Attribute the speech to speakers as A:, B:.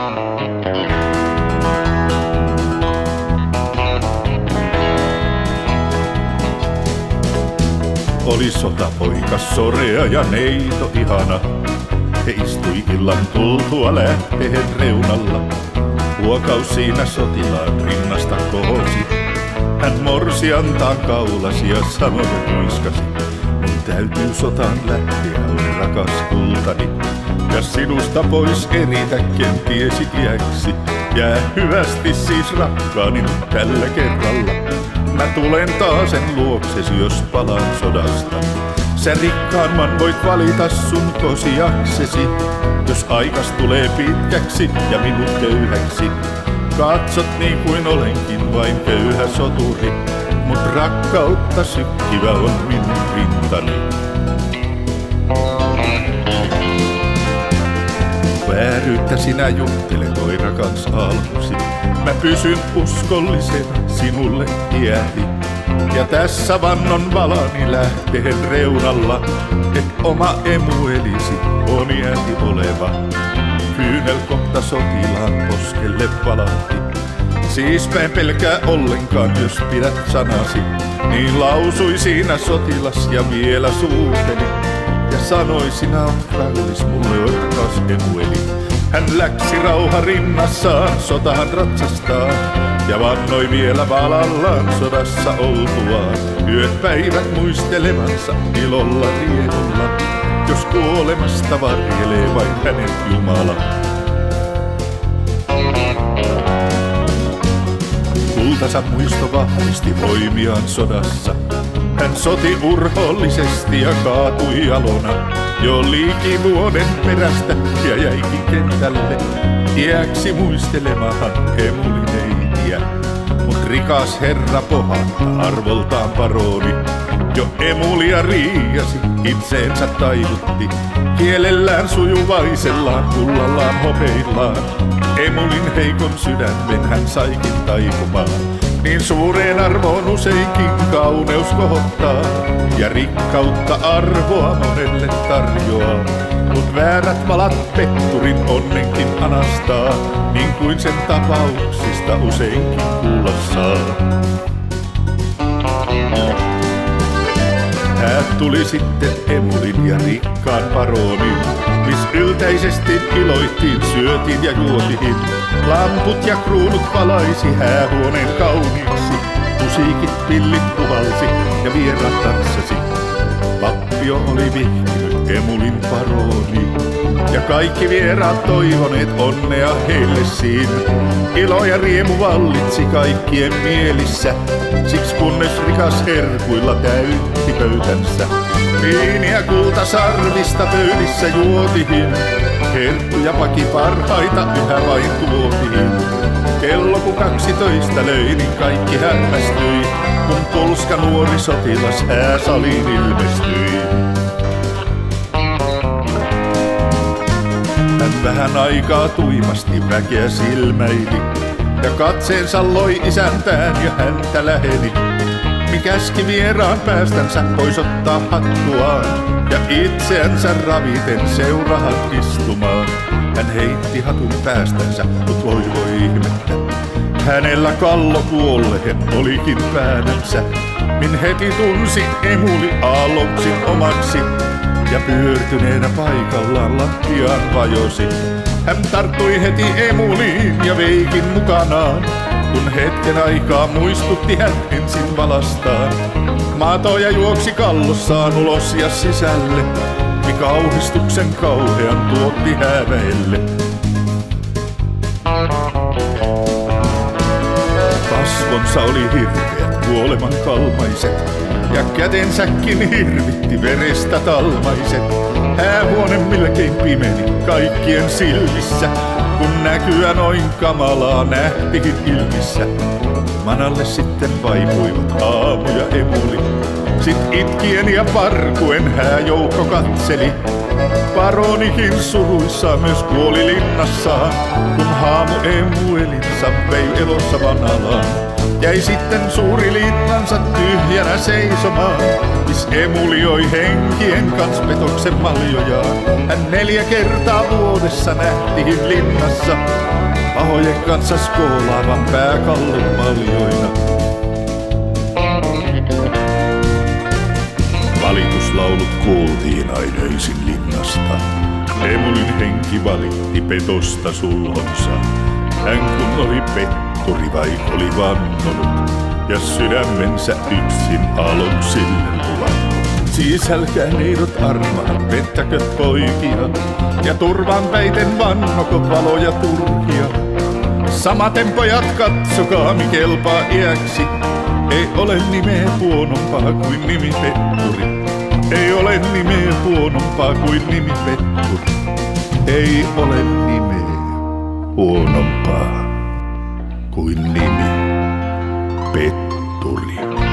A: Oli sotapoika sorea ja neito ihana. He istui illan tultua lähteen reunalla. Huokaus siinä sotilaan rinnasta kohosi. Hän morsiantaan kaulasi ja sanoi muiskasi. Mun täytyy sotaan lähteä, on rakas kultani. Ja sinusta pois eritä kentiesi iäksi. Jää hyvästi siis rakkaani nyt tällä kerralla. Mä tulen taasen luoksesi, jos palaan sodasta. Sä rikkaamman voit valita sun kosiaksesi. Jos aikas tulee pitkäksi ja minut köyhäksi. Katsot niin kuin olenkin vain köyhä soturi. Mut rakkautta sykkivä on minun rintani. Vääryyttä sinä juttelet, oi rakas alkusi. Mä pysyn uskollisena sinulle iäti. Ja tässä vannon valani lähteen reunalla, et oma emu elisi on iäti oleva. Kyynelkohta sotilaan poskelle valahti. Siispä en pelkää ollenkaan, jos pidät sanasi. Niin lausui siinä sotilas ja vielä suuteli. Ja sanoi, sinä oot kallis mulle, oi rakas emueli. Hän läksi rauha rinnassaan sotaan ratsastaa. Ja vannoi vielä valallaan sodassa oltuaan. Yöt päivät muistelevansa ilolla riemulla. Jos kuolemasta varjelee vain hänen Jumala. Kultansa muisto vahvisti voimiaan sodassa. Hän soti urhoollisesti ja kaatui jalona. Jo liiki vuoden perästä ja jäikin kentälle. Iäksi muistelemahan emulineitiä. Mut rikas herra pohata arvoltaan paroni. Jo emulia riiasi, itseensä taivutti. Kielellään sujuvaisellaan, kullallaan hopeillaan. Emulin heikon sydämen hän saikin taipumaan. Niin suureen arvoon useinkin kauneus kohottaa. Ja rikkautta arvoa monelle tarjoaa. Mut väärät valat petturin onnenkin anastaa. Niin kuin sen tapauksista useinkin kuulla saa. Häät tuli sitten emulin ja rikkaan paronin. Mis yltäisesti iloittiin, syötiin ja juotiin. Lamput ja kruunut valaisi häähuoneen kauniiksi. Musiikit pillit puhalsi ja vieraat tanssasi. Pappio oli vihkinyt emulin paroni. Ja kaikki vieraat toivoneet onnea heille siinä. Ilo ja riemu vallitsi kaikkien mielissä. Siksi kunnes rikas herkuilla täytti pöytänsä. Viiniä kultasarvista pöydissä juotiin. Herkkuja paki parhaita yhä vain tuotiin. Kello kun 12 löi, niin kaikki hämmästyi. Kun polska nuori sotilas hääsaliin ilmestyi. Hän vähän aikaa tuimasti väkeä silmäili. Ja katseensa loi isäntään ja häntä läheni. Käski vieraan päästänsä pois ottaa hattuaan. Ja itseänsä raviten seurahan istumaan. Hän heitti hatun päästänsä, mut voi ihmettä. Hänellä kallo kuolleen olikin päänänsä. Min heti tunsi emuli aalloksin omaksi. Ja pyörtyneenä paikallaan lattiaan vajosi. Hän tarttui heti emuliin ja veikin mukanaan. Kun hetken aikaa muistutti hän ensin valastaan. Maatoja juoksi kallossaan ulos ja sisälle. Mi kauhistuksen kauhean tuotti hääväelle. Kasvonsa oli hirveät kuoleman kalmaiset. Ja kätensäkin hirvitti verestä talmaiset. Häähuone melkein pimeni kaikkien silmissä. Kun näkyä noin kamalaa nähtikin ilmissä. Manalle sitten vaipuivat aamu ja emuli. Sit itkien ja parkuen hääjoukko katseli. Paronikin suruissa myös kuoli linnassaan, kun haamu emuelinsa vei elossa vanalaan. Jäi sitten suuri linnansa tyhjänä seisomaan, mis emulioi henkien kans petoksen maljojaan. Hän 4 kertaa vuodessa nähtiin linnassa, pahojen kanssa skoolaavan pääkallon maljoina. Valituslaulut kuultiin aina linnasta. Emulin henki valitti petosta sulhonsa. Hän kun oli petturi vai oli vannonut, ja sydämensä yksin aluksille luvannut. Siisälkää neidot armaat, pettäkö poikia, ja turvan päiten vannoko valoja turhia. Samaten pojat katsokaa, mi kelpaa iäksi. Ei ole nimeä huonompaa kuin nimi petturi. Ei ole nimeä huonompaa kuin nimi petturi. Ei ole nimeä huonompaa kuin nimi petturi.